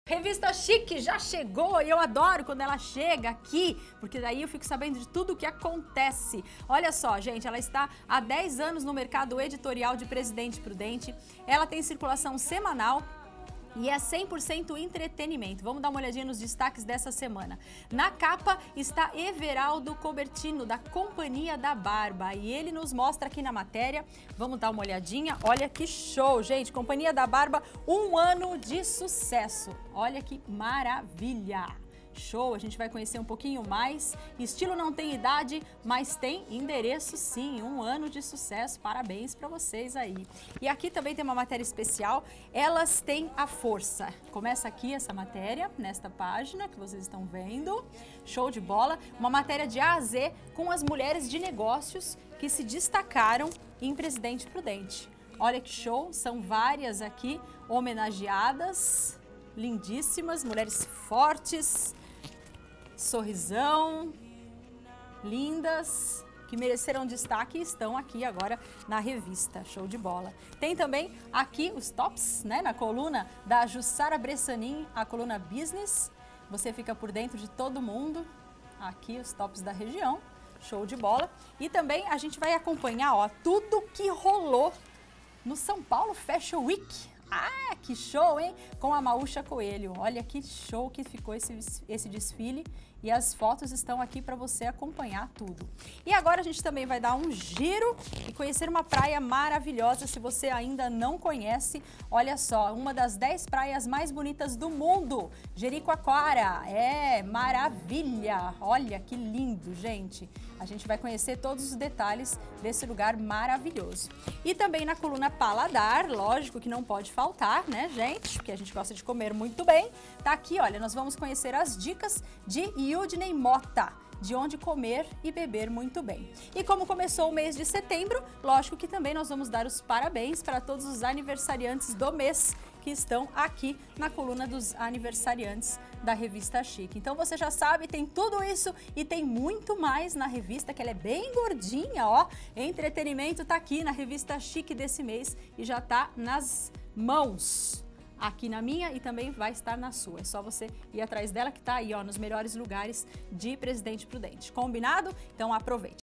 Revista Chique já chegou e eu adoro quando ela chega aqui, porque daí eu fico sabendo de tudo o que acontece. Olha só, gente, ela está há 10 anos no mercado editorial de Presidente Prudente, ela tem circulação semanal e é 100% entretenimento. Vamos dar uma olhadinha nos destaques dessa semana. Na capa está Everaldo Cobertino, da Companhia da Barba. E ele nos mostra aqui na matéria. Vamos dar uma olhadinha. Olha que show, gente. Companhia da Barba, 1 ano de sucesso. Olha que maravilha. Show, a gente vai conhecer um pouquinho mais. Estilo não tem idade, mas tem endereço sim. 1 ano de sucesso, parabéns para vocês aí. E aqui também tem uma matéria especial, Elas Têm a Força. Começa aqui essa matéria, nesta página que vocês estão vendo. Show de bola, uma matéria de A a Z com as mulheres de negócios que se destacaram em Presidente Prudente. Olha que show, são várias aqui homenageadas, lindíssimas, mulheres fortes, sorrisão, lindas, que mereceram destaque e estão aqui agora na revista. Show de bola. Tem também aqui os tops, né, na coluna da Jussara Bressanin, a coluna Business. Você fica por dentro de todo mundo. Aqui os tops da região. Show de bola. E também a gente vai acompanhar, ó, tudo que rolou no São Paulo Fashion Week. Ah, que show, hein? Com a Maúcha Coelho. Olha que show que ficou esse desfile e as fotos estão aqui para você acompanhar tudo. E agora a gente também vai dar um giro e conhecer uma praia maravilhosa. Se você ainda não conhece, olha só, uma das 10 praias mais bonitas do mundo, Jericoacoara. É, maravilha! Olha que lindo, gente. A gente vai conhecer todos os detalhes desse lugar maravilhoso. E também na coluna Paladar, lógico que não pode faltar, né, gente? Porque a gente gosta de comer muito bem. Tá aqui, olha, nós vamos conhecer as dicas de Yudney Mota, de onde comer e beber muito bem. E como começou o mês de setembro, lógico que também nós vamos dar os parabéns para todos os aniversariantes do mês que estão aqui na coluna dos aniversariantes da Revista Chique. Então você já sabe, tem tudo isso e tem muito mais na revista, que ela é bem gordinha, ó. Entretenimento tá aqui na Revista Chique desse mês e já tá nas mãos. Aqui na minha e também vai estar na sua. É só você ir atrás dela que tá aí, ó, nos melhores lugares de Presidente Prudente. Combinado? Então aproveite.